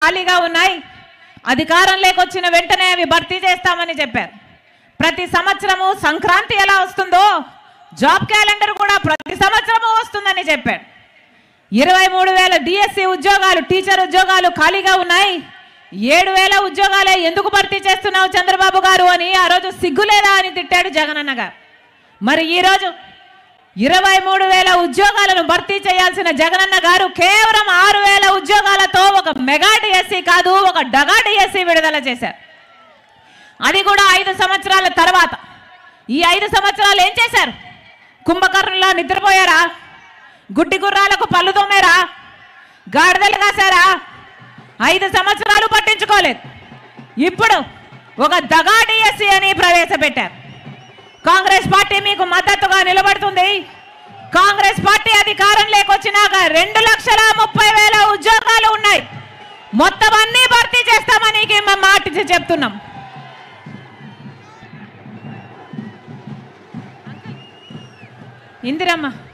ఖాళీగా ఉన్నాయి, అధికారంలోకి వచ్చిన వెంటనే అవి భర్తీ చేస్తామని చెప్పారు. ప్రతి సంవత్సరము సంక్రాంతి ఎలా వస్తుందో జాబ్ క్యాలెండర్ కూడా ప్రతి సంవత్సరము వస్తుందని చెప్పాడు. 23,000 డిఎస్సి ఉద్యోగాలు, టీచర్ ఉద్యోగాలు ఖాళీగా ఉన్నాయి. 7,000 ఉద్యోగాలే ఎందుకు భర్తీ చేస్తున్నావు చంద్రబాబు గారు అని ఆ రోజు సిగ్గులేదా అని తిట్టాడు జగనన్న గారు. మరి ఈరోజు 23,000 ఉద్యోగాలను భర్తీ చేయాల్సిన జగనన్న గారు కేవలం 6,000 ఉద్యోగాలతో ఒక మెగా డిఎస్సి కాదు, ఒక డగా డిఎస్సి విడుదల చేశారు. అది కూడా 5 సంవత్సరాల తర్వాత. ఈ 5 సంవత్సరాలు ఏం చేశారు? కుంభకర్ణులా నిద్రపోయారా? గుడ్డి గుర్రాలకు పళ్ళు తోమారా? గాడిదలు కాసారా? 5 సంవత్సరాలు పట్టించుకోలేదు. ఇప్పుడు ఒక దగా డిఎస్సి అని ప్రవేశపెట్టారు. కాంగ్రెస్ పార్టీ మీకు మద్దతుగా నిలబడుతుంది. కాంగ్రెస్ పార్టీ అధికారంలోకి వచ్చినాక 2,30,000 ఉద్యోగాలు ఉన్నాయి. మొత్తం అన్ని భర్తీ చేస్తామని మేము మాట చెప్తున్నాం. ఇందిరమ్మ